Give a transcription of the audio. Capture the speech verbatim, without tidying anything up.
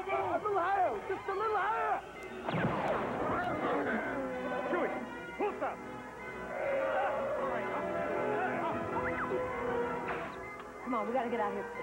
A little higher, just a little higher. Chewie, pull stop. Come on, we gotta get out of here.